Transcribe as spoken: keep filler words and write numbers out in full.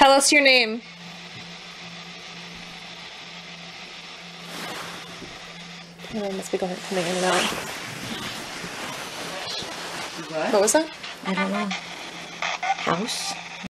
Tell us your name. Oh, I must be going coming in and out. What? What was that? I don't know. House?